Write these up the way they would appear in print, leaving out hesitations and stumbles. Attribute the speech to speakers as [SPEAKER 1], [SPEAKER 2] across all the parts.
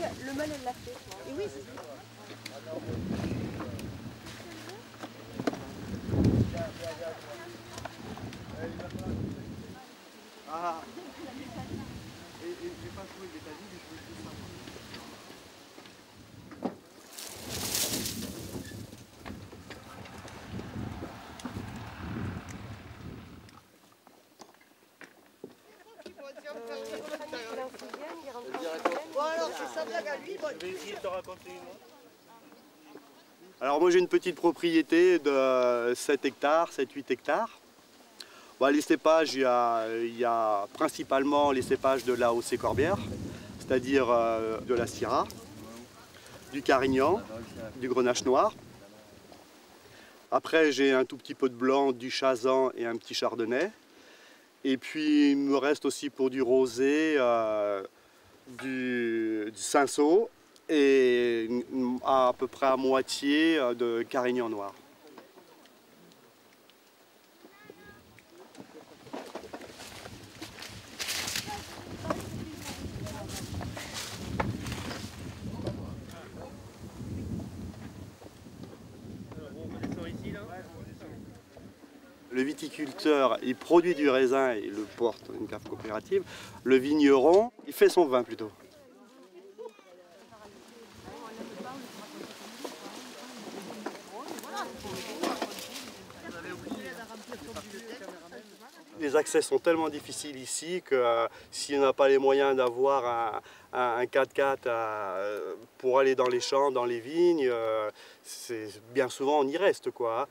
[SPEAKER 1] mâle elle l'a fait. Et oui, c'est ça.
[SPEAKER 2] Ah. Et j'ai pas trouvé l'étagine, je veux juste savoir.
[SPEAKER 1] Bon alors, c'est sa blague à lui.
[SPEAKER 2] Je vais essayer de te raconter une autre. Alors moi j'ai une petite propriété de 7 hectares, 7-8 hectares. Bon, les cépages, il y a principalement les cépages de la Haut-Corbière, c'est-à-dire de la Syrah, du Carignan, du Grenache noir. Après j'ai un tout petit peu de blanc, du Chazan et un petit Chardonnay. Et puis il me reste aussi pour du rosé, du Cinsault et à peu près à moitié de Carignan noir. Le viticulteur, il produit du raisin et il le porte dans une cave coopérative. Le vigneron, il fait son vin plutôt. Les accès sont tellement difficiles ici que si on n'a pas les moyens d'avoir un 4x4 pour aller dans les champs, dans les vignes, bien souvent on y reste, quoi.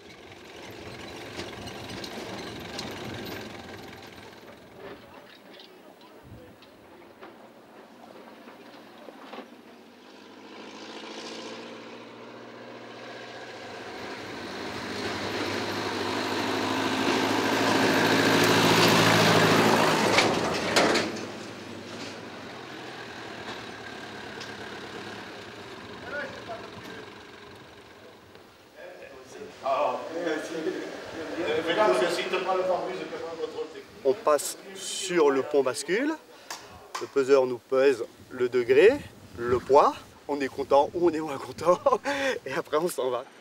[SPEAKER 2] On passe sur le pont bascule, le peseur nous pèse le degré, le poids, on est content ou on est moins content, et après on s'en va.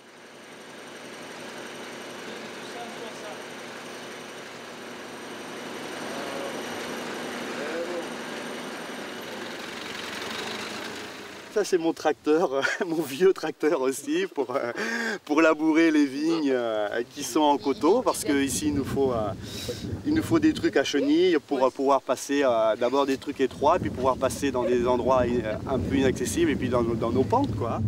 [SPEAKER 2] Ça c'est mon tracteur, mon vieux tracteur aussi pour labourer les vignes qui sont en coteaux parce qu'ici il nous faut des trucs à chenilles pour pouvoir passer d'abord des trucs étroits puis pouvoir passer dans des endroits un peu inaccessibles et puis dans nos pentes, quoi.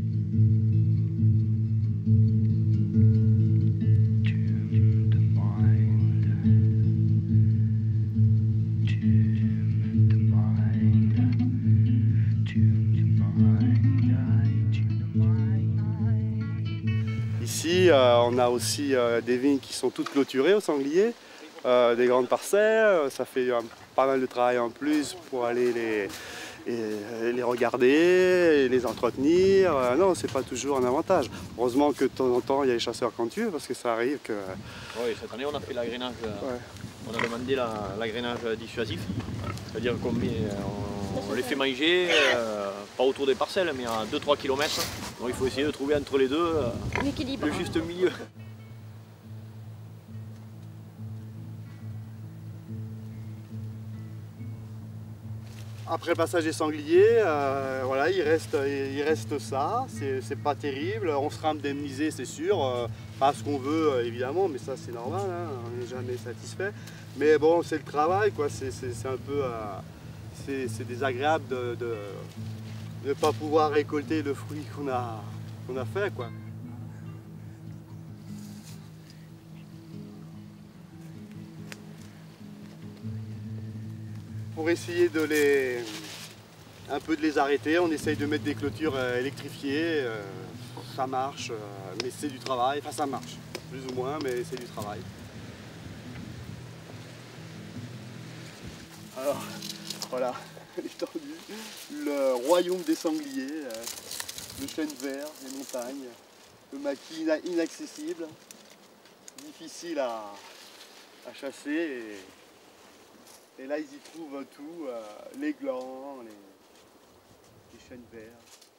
[SPEAKER 2] Ici, on a aussi des vignes qui sont toutes clôturées au sanglier, des grandes parcelles. Ça fait pas mal de travail en plus pour aller les regarder, les entretenir. Non, c'est pas toujours un avantage. Heureusement que de temps en temps, il y a les chasseurs qui en tuent parce que ça arrive que...
[SPEAKER 3] Oui, cette année, on a fait l'agrainage. On a demandé l'agrainage dissuasif, c'est-à-dire qu'on les fait manger, pas autour des parcelles, mais à 2-3 km. Donc il faut essayer de trouver entre les deux le juste milieu.
[SPEAKER 2] Après le passage des sangliers, voilà, il reste ça, c'est pas terrible, on sera indemnisé c'est sûr, pas ce qu'on veut évidemment, mais ça c'est normal, hein, on n'est jamais satisfait. Mais bon, c'est le travail, quoi, c'est un peu, c'est désagréable de ne pas pouvoir récolter le fruit qu'on a fait, quoi. Pour essayer un peu de les arrêter, on essaye de mettre des clôtures électrifiées, ça marche, mais c'est du travail, enfin ça marche, plus ou moins, mais c'est du travail. Alors, voilà, l'étendue, le royaume des sangliers, le chêne vert, les montagnes, le maquis inaccessible, difficile à chasser. Et là, ils y trouvent tout, les glands, chêne vert.